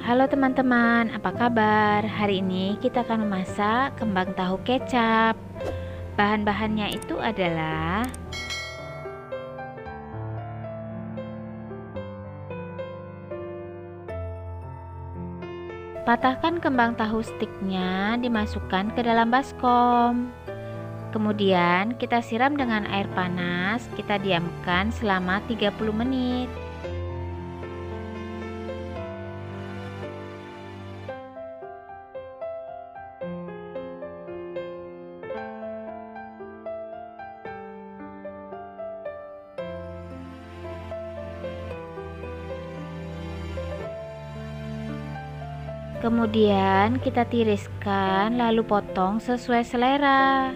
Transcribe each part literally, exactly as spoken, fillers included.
Halo teman-teman, apa kabar? Hari ini kita akan memasak kembang tahu kecap. Bahan-bahannya itu adalah patahkan kembang tahu stiknya, dimasukkan ke dalam baskom. Kemudian kita siram dengan air panas, kita diamkan selama tiga puluh menit. Kemudian kita tiriskan lalu potong sesuai selera.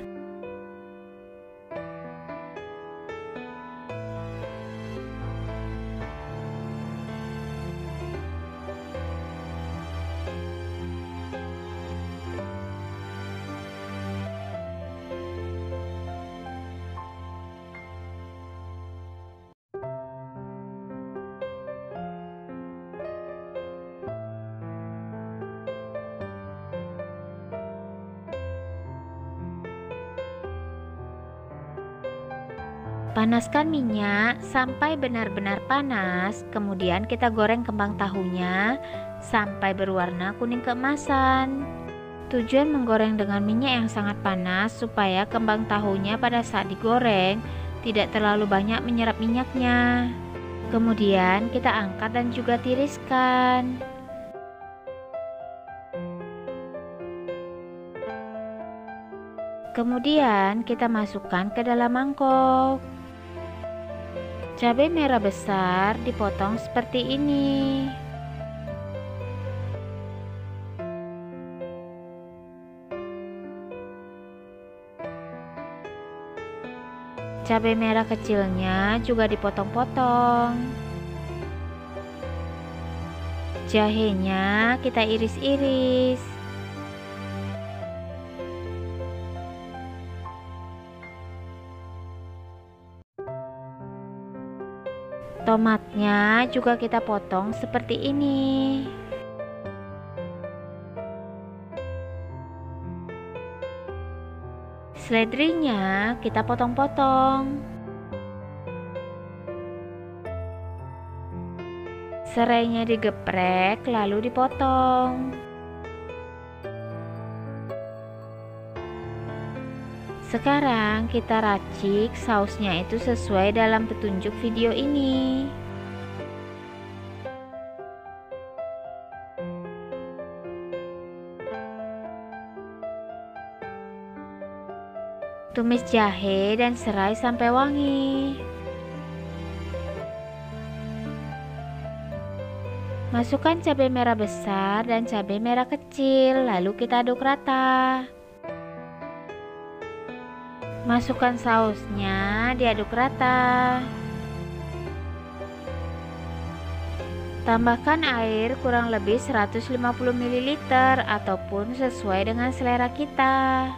Panaskan minyak sampai benar-benar panas, kemudian kita goreng kembang tahunya sampai berwarna kuning keemasan. Tujuan menggoreng dengan minyak yang sangat panas supaya kembang tahunya pada saat digoreng tidak terlalu banyak menyerap minyaknya. Kemudian kita angkat dan juga tiriskan. Kemudian kita masukkan ke dalam mangkok. Cabai merah besar dipotong seperti ini. Cabai merah kecilnya juga dipotong-potong. Jahenya kita iris-iris. Tomatnya juga kita potong seperti ini. Seledrinya kita potong-potong. Serainya digeprek lalu dipotong. Sekarang kita racik sausnya itu sesuai dalam petunjuk video ini. Tumis jahe dan serai sampai wangi. Masukkan cabai merah besar dan cabai merah kecil, lalu kita aduk rata. Masukkan sausnya, diaduk rata. Tambahkan air kurang lebih seratus lima puluh mililiter ataupun sesuai dengan selera kita.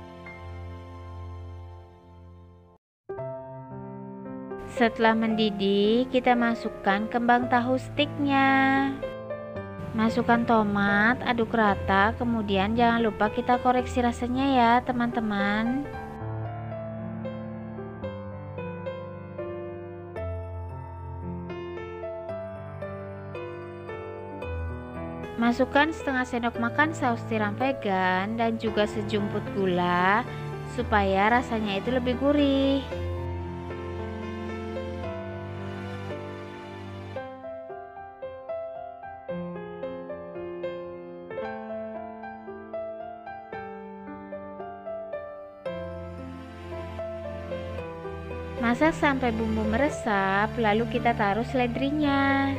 Setelah mendidih, kita masukkan kembang tahu stiknya. Masukkan tomat, aduk rata, kemudian jangan lupa kita koreksi rasanya ya teman-teman. Masukkan setengah sendok makan saus tiram vegan dan juga sejumput gula supaya rasanya itu lebih gurih. Masak sampai bumbu meresap, lalu kita taruh seledrinya.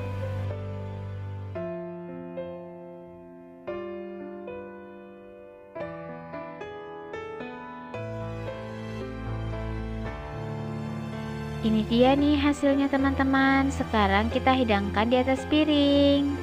Ini dia nih hasilnya teman-teman. Sekarang kita hidangkan di atas piring.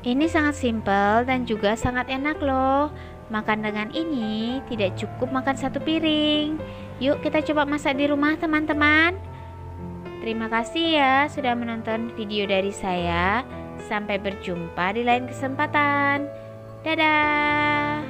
Ini sangat simpel dan juga sangat enak loh. Makan dengan ini tidak cukup makan satu piring. Yuk kita coba masak di rumah teman-teman. Terima kasih ya sudah menonton video dari saya. Sampai berjumpa di lain kesempatan. Dadah.